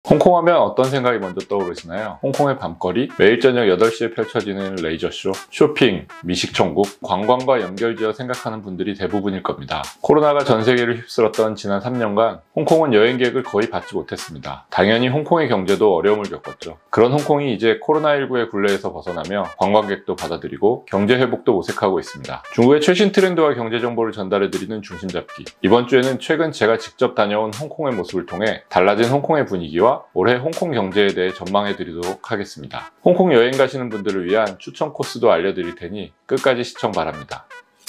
홍콩 하면 어떤 생각이 먼저 떠오르시나요? 홍콩의 밤거리, 매일 저녁 8시에 펼쳐지는 레이저쇼, 쇼핑, 미식천국, 관광과 연결지어 생각하는 분들이 대부분일 겁니다. 코로나가 전 세계를 휩쓸었던 지난 3년간 홍콩은 여행객을 거의 받지 못했습니다. 당연히 홍콩의 경제도 어려움을 겪었죠. 그런 홍콩이 이제 코로나19의 굴레에서 벗어나며 관광객도 받아들이고 경제 회복도 모색하고 있습니다. 중국의 최신 트렌드와 경제 정보를 전달해드리는 중심잡기. 이번 주에는 최근 제가 직접 다녀온 홍콩의 모습을 통해 달라진 홍콩의 분위기와 올해 홍콩 경제에 대해 전망해드리도록 하겠습니다. 홍콩 여행 가시는 분들을 위한 추천 코스도 알려드릴 테니 끝까지 시청 바랍니다.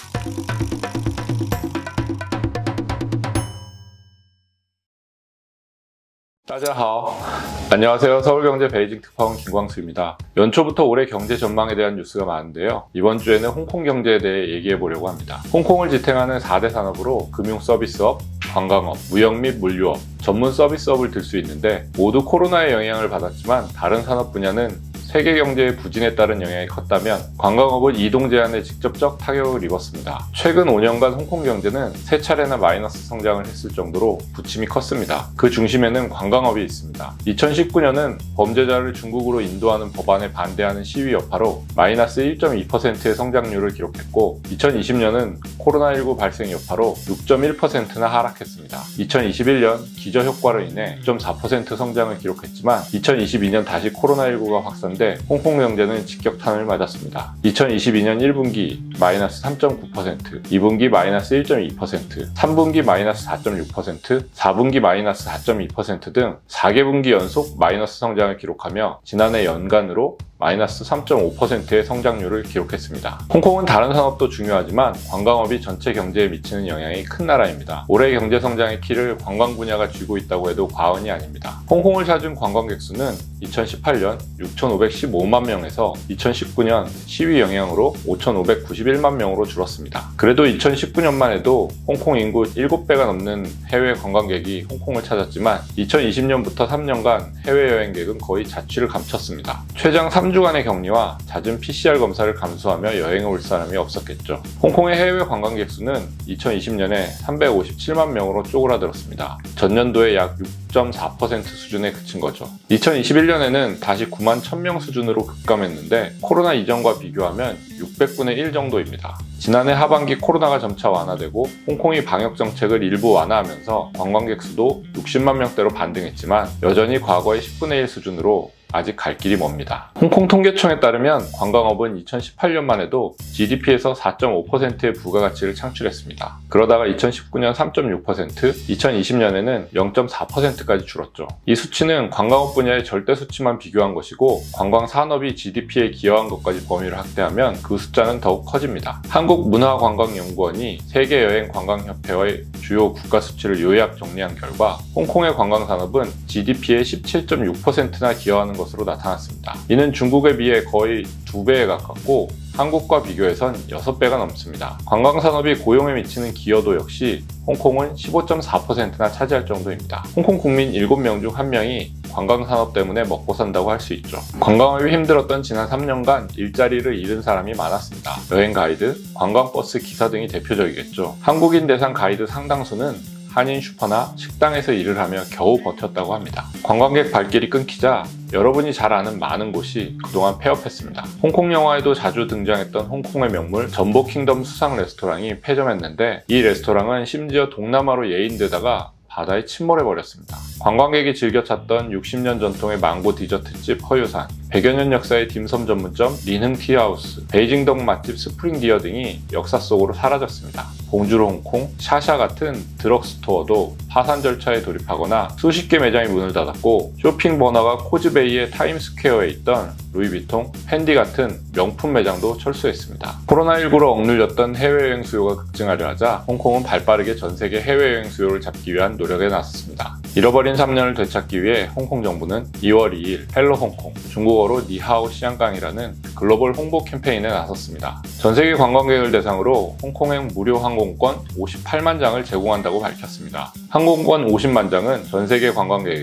따자하오. 안녕하세요. 서울경제 베이징 특파원 김광수입니다. 연초부터 올해 경제 전망에 대한 뉴스가 많은데요. 이번 주에는 홍콩 경제에 대해 얘기해 보려고 합니다. 홍콩을 지탱하는 4대 산업으로 금융 서비스업, 관광업, 무역 및 물류업, 전문 서비스업을 들 수 있는데 모두 코로나의 영향을 받았지만 다른 산업 분야는 세계 경제의 부진에 따른 영향이 컸다면 관광업은 이동 제한에 직접적 타격을 입었습니다. 최근 5년간 홍콩 경제는 3차례나 마이너스 성장을 했을 정도로 부침이 컸습니다. 그 중심에는 관광업이 있습니다. 2019년은 범죄자를 중국으로 인도하는 법안에 반대하는 시위 여파로 마이너스 1.2%의 성장률을 기록했고 2020년은 코로나19 발생 여파로 6.1%나 하락했습니다. 2021년 기저효과로 인해 6.4% 성장을 기록했지만 2022년 다시 코로나19가 확산돼 홍콩 경제는 직격탄을 맞았습니다. 2022년 1분기 마이너스 3.9%, 2분기 마이너스 1.2%, 3분기 마이너스 4.6%, 4분기 마이너스 4.2% 등 4개분기 연속 마이너스 성장을 기록하며 지난해 연간으로 마이너스 3.5%의 성장률을 기록했습니다. 홍콩은 다른 산업도 중요하지만 관광업이 전체 경제에 미치는 영향이 큰 나라입니다. 올해 경제 성장의 키를 관광 분야가 쥐고 있다고 해도 과언이 아닙니다. 홍콩을 찾은 관광객 수는 2018년 6,515만 명에서 2019년 시위 영향으로 5,591만 명으로 줄었습니다. 그래도 2019년만 해도 홍콩 인구 7배가 넘는 해외 관광객이 홍콩을 찾았지만 2020년부터 3년간 해외여행객은 거의 자취를 감췄습니다. 최장 3주간의 격리와 잦은 PCR 검사를 감수하며 여행을 올 사람이 없었겠죠. 홍콩의 해외 관광객 수는 2020년에 357만 명으로 쪼그라들었습니다. 전년도에 약 6.4% 수준에 그친 거죠. 2021년에는 다시 9만 1000명 수준으로 급감했는데 코로나 이전과 비교하면 600분의 1 정도입니다. 지난해 하반기 코로나가 점차 완화되고 홍콩이 방역 정책을 일부 완화하면서 관광객 수도 60만 명대로 반등했지만 여전히 과거의 10분의 1 수준으로 아직 갈 길이 멉니다. 홍콩 통계청에 따르면 관광업은 2018년만 해도 GDP에서 4.5%의 부가가치를 창출했습니다. 그러다가 2019년 3.6%, 2020년에는 0.4%까지 줄었죠. 이 수치는 관광업 분야의 절대 수치만 비교한 것이고 관광 산업이 GDP에 기여한 것까지 범위를 확대하면 그 숫자는 더욱 커집니다. 한국문화관광연구원이 세계여행관광협회의 주요 국가 수치를 요약 정리한 결과 홍콩의 관광산업은 GDP의 17.6%나 기여하는 것으로 나타났습니다. 이는 중국에 비해 거의 2배에 가깝고 한국과 비교해선 6배가 넘습니다. 관광산업이 고용에 미치는 기여도 역시 홍콩은 15.4%나 차지할 정도입니다. 홍콩 국민 7명 중 1명이 관광산업 때문에 먹고 산다고 할 수 있죠. 관광업이 힘들었던 지난 3년간 일자리를 잃은 사람이 많았습니다. 여행 가이드, 관광버스 기사 등이 대표적이겠죠. 한국인 대상 가이드 상당수는 한인 슈퍼나 식당에서 일을 하며 겨우 버텼다고 합니다. 관광객 발길이 끊기자 여러분이 잘 아는 많은 곳이 그동안 폐업했습니다. 홍콩 영화에도 자주 등장했던 홍콩의 명물 전복킹덤 수상 레스토랑이 폐점했는데 이 레스토랑은 심지어 동남아로 예인되다가 바다에 침몰해버렸습니다. 관광객이 즐겨 찾던 60년 전통의 망고 디저트집 허유산, 100여 년 역사의 딤섬 전문점 린흥 티하우스, 베이징동 맛집 스프링디어 등이 역사 속으로 사라졌습니다. 봉주르 홍콩, 샤샤 같은 드럭스토어도 파산 절차에 돌입하거나 수십 개 매장이 문을 닫았고 쇼핑 번화가 코즈베이의 타임스퀘어에 있던 루이비통, 펜디 같은 명품 매장도 철수했습니다. 코로나19로 억눌렸던 해외여행 수요가 급증하려 하자 홍콩은 발빠르게 전 세계 해외여행 수요를 잡기 위한 노력에 나섰습니다. 잃어버린 3년을 되찾기 위해 홍콩 정부는 2월 2일 헬로 홍콩, 중국어로 니하오 시안강이라는 글로벌 홍보 캠페인에 나섰습니다. 전 세계 관광객을 대상으로 홍콩행 무료 항공권 58만 장을 제공한다고 밝혔습니다. 항공권 50만 장은 전 세계 관광객에게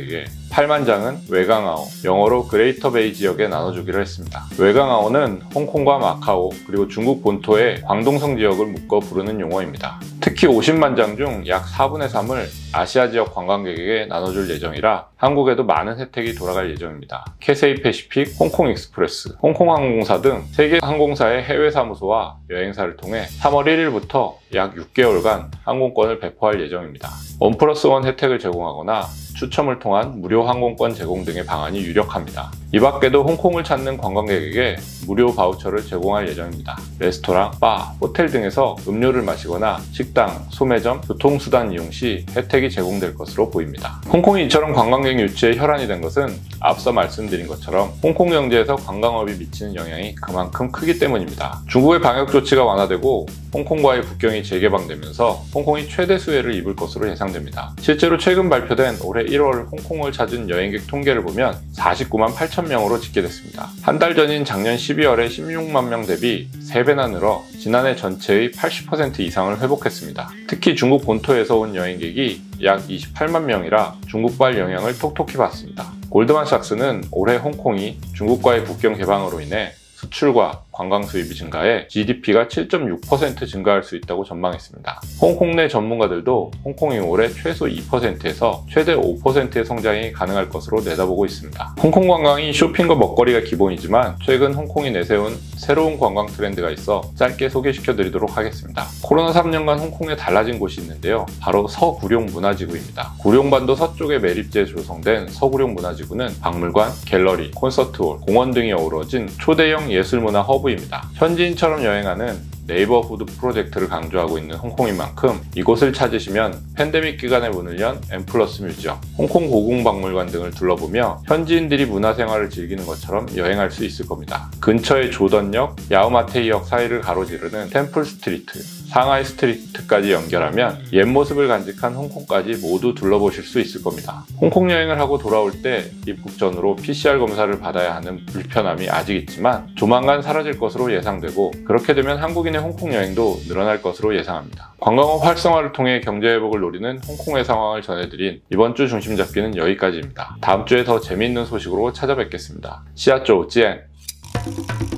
8만 장은 외강아오, 영어로 그레이터 베이 지역에 나눠주기로 했습니다. 외강아오는 홍콩과 마카오 그리고 중국 본토의 광동성 지역을 묶어 부르는 용어입니다. 특히 50만 장 중 약 4분의 3을 아시아 지역 관광객에게 나눠줄 예정이라 한국에도 많은 혜택이 돌아갈 예정입니다. 캐세이 패시픽, 홍콩 익스프레스, 홍콩 항공사 등 세계 항공사의 해외 사무소와 여행사를 통해 3월 1일부터 약 6개월간 항공권을 배포할 예정입니다. 1+1 혜택을 제공하거나 추첨을 통한 무료 항공권 제공 등의 방안이 유력합니다. 이 밖에도 홍콩을 찾는 관광객에게 무료 바우처를 제공할 예정입니다. 레스토랑, 바, 호텔 등에서 음료를 마시거나 식당, 소매점, 교통수단 이용 시 혜택이 제공될 것으로 보입니다. 홍콩이 이처럼 관광객 유치에 혈안이 된 것은 앞서 말씀드린 것처럼 홍콩 경제에서 관광업이 미치는 영향이 그만큼 크기 때문입니다. 중국의 방역 조치가 완화되고 홍콩과의 국경이 재개방되면서 홍콩이 최대 수혜를 입을 것으로 예상됩니다. 실제로 최근 발표된 올해 1월 홍콩을 찾은 여행객 통계를 보면 49만 8천 명으로 집계됐습니다. 한 달 전인 작년 12월에 16만 명 대비 3배나 늘어 지난해 전체의 80% 이상을 회복했습니다. 특히 중국 본토에서 온 여행객이 약 28만 명이라 중국발 영향을 톡톡히 받습니다. 골드만삭스는 올해 홍콩이 중국과의 국경 개방으로 인해 수출과 관광 수입이 증가해 GDP가 7.6% 증가할 수 있다고 전망했습니다. 홍콩 내 전문가들도 홍콩이 올해 최소 2%에서 최대 5%의 성장이 가능할 것으로 내다보고 있습니다. 홍콩 관광이 쇼핑과 먹거리가 기본이지만 최근 홍콩이 내세운 새로운 관광 트렌드가 있어 짧게 소개시켜 드리도록 하겠습니다. 코로나 3년간 홍콩에 달라진 곳이 있는데요. 바로 서구룡 문화지구입니다. 구룡반도 서쪽에 매립지에 조성된 서구룡 문화지구는 박물관, 갤러리, 콘서트홀, 공원 등이 어우러진 초대형 예술문화 허브입니다. 현지인처럼 여행하는 네이버후드 프로젝트를 강조하고 있는 홍콩인 만큼 이곳을 찾으시면 팬데믹 기간에 문을 연 M+ 뮤지엄, 홍콩 고궁박물관 등을 둘러보며 현지인들이 문화생활을 즐기는 것처럼 여행할 수 있을 겁니다. 근처의 조던역, 야오마테이역 사이를 가로지르는 템플 스트리트, 상하이 스트리트까지 연결하면 옛 모습을 간직한 홍콩까지 모두 둘러보실 수 있을 겁니다. 홍콩 여행을 하고 돌아올 때 입국 전후로 PCR 검사를 받아야 하는 불편함이 아직 있지만 조만간 사라질 것으로 예상되고 그렇게 되면 한국인의 홍콩 여행도 늘어날 것으로 예상합니다. 관광업 활성화를 통해 경제 회복을 노리는 홍콩의 상황을 전해드린 이번 주 중심 잡기는 여기까지입니다. 다음 주에 더 재미있는 소식으로 찾아뵙겠습니다. 시아쪼 찌엔!